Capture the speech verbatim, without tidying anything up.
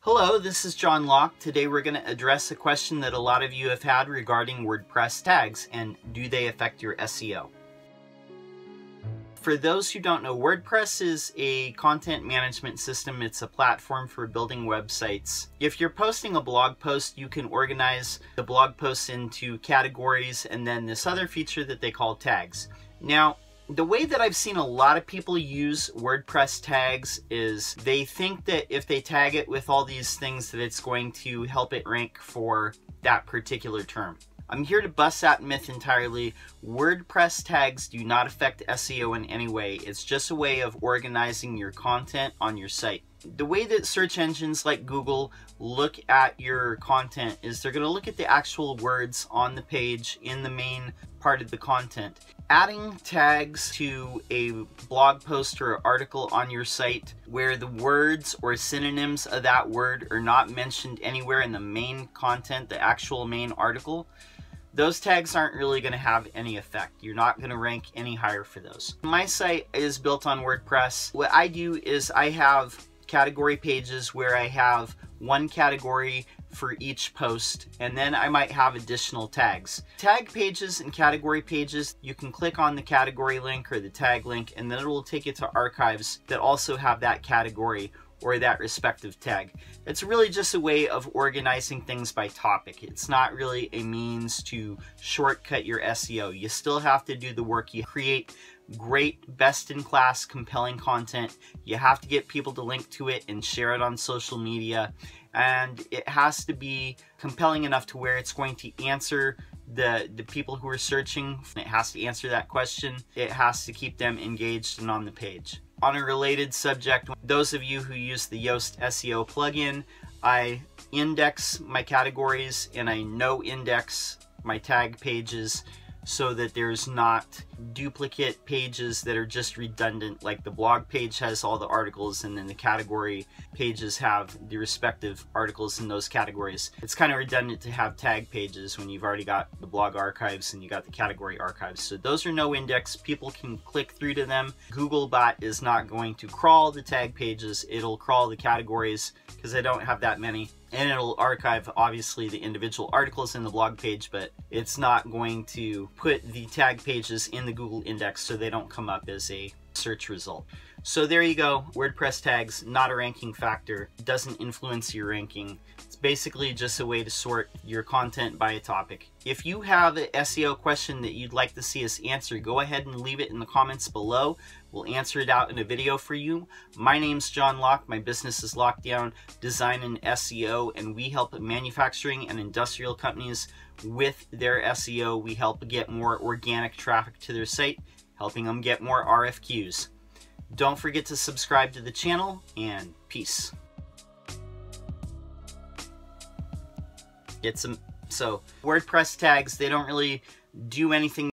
Hello, this is John Locke. Today we're going to address a question that a lot of you have had regarding WordPress tags and do they affect your S E O? For those who don't know, WordPress is a content management system. It's a platform for building websites. If you're posting a blog post, you can organize the blog posts into categories and then this other feature that they call tags. Now, the way that I've seen a lot of people use WordPress tags is they think that if they tag it with all these things that it's going to help it rank for that particular term. I'm here to bust that myth entirely. WordPress tags do not affect S E O in any way. It's just a way of organizing your content on your site. The way that search engines like Google look at your content is they're going to look at the actual words on the page in the main part of the content. Adding tags to a blog post or article on your site where the words or synonyms of that word are not mentioned anywhere in the main content, the actual main article, those tags aren't really going to have any effect. You're not going to rank any higher for those. My site is built on WordPress. What I do is I have category pages where I have one category for each post, and then I might have additional tags. Tag pages and category pages, you can click on the category link or the tag link, and then it will take you to archives that also have that category or that respective tag. It's really just a way of organizing things by topic. It's not really a means to shortcut your S E O. You still have to do the work. You create great, best-in-class, compelling content. You have to get people to link to it and share it on social media. And it has to be compelling enough to where it's going to answer the, the people who are searching. It has to answer that question. It has to keep them engaged and on the page. On a related subject, those of you who use the Yoast S E O plugin, I index my categories and I no index my tag pages so that there's not duplicate pages that are just redundant. Like the blog page has all the articles and then the category pages have the respective articles in those categories. It's kind of redundant to have tag pages when you've already got the blog archives and you got the category archives. So those are no index. People can click through to them. Googlebot is not going to crawl the tag pages. It'll crawl the categories because I don't have that many. And it'll archive, obviously, the individual articles in the blog page, but it's not going to put the tag pages in the Google index so they don't come up as a search result. So there you go. WordPress tags, not a ranking factor, doesn't influence your ranking. It's basically just a way to sort your content by a topic. If you have an S E O question that you'd like to see us answer, go ahead and leave it in the comments below. We'll answer it out in a video for you. My name's John Locke. My business is Lockedown Design and S E O, and we help manufacturing and industrial companies with their S E O. We help get more organic traffic to their site, helping them get more R F Qs. Don't forget to subscribe to the channel, and peace. Get some, so WordPress tags, they don't really do anything